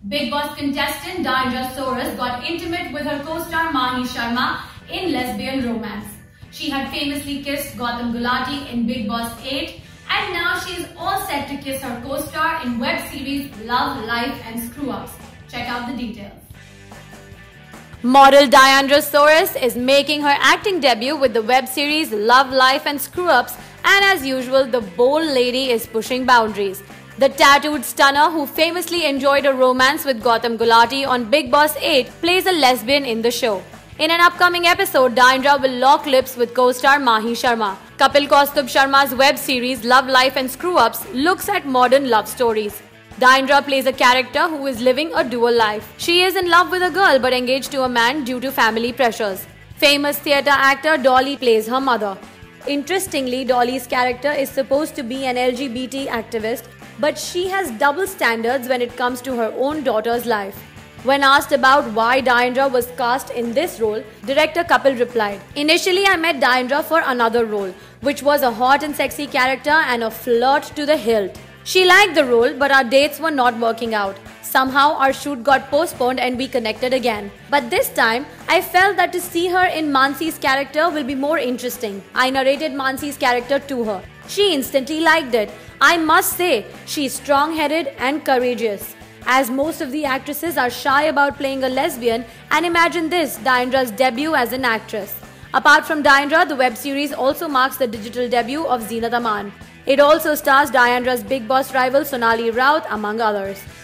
Bigg Boss contestant Diandra Soros got intimate with her co-star Mahi Sharma in lesbian romance. She had famously kissed Gautam Gulati in Bigg Boss 8, and now she is all set to kiss her co-star in web series Love, Life and Screw-Ups. Check out the details. Model Diandra Soros is making her acting debut with the web series Love, Life and Screw-Ups, and as usual, the bold lady is pushing boundaries. The tattooed stunner, who famously enjoyed a romance with Gautam Gulati on Bigg Boss 8, plays a lesbian in the show. In an upcoming episode, Diandra will lock lips with co-star Mahi Sharma. Kapil Kaustubh Sharma's web series Love, Life and Screw-Ups looks at modern love stories. Diandra plays a character who is living a dual life. She is in love with a girl but engaged to a man due to family pressures. Famous theatre actor Dolly plays her mother. Interestingly, Dolly's character is supposed to be an LGBT activist, but she has double standards when it comes to her own daughter's life. When asked about why Diandra was cast in this role, director Kapil replied, "Initially I met Diandra for another role, which was a hot and sexy character and a flirt to the hilt. She liked the role, but our dates were not working out. Somehow our shoot got postponed and we connected again. But this time, I felt that to see her in Mansi's character will be more interesting. I narrated Mansi's character to her. She instantly liked it. I must say, she's strong-headed and courageous." As most of the actresses are shy about playing a lesbian, and imagine this, Diandra's debut as an actress. Apart from Diandra, the web series also marks the digital debut of Zeenat Aman. It also stars Diandra's Bigg Boss rival Sonali Raut, among others.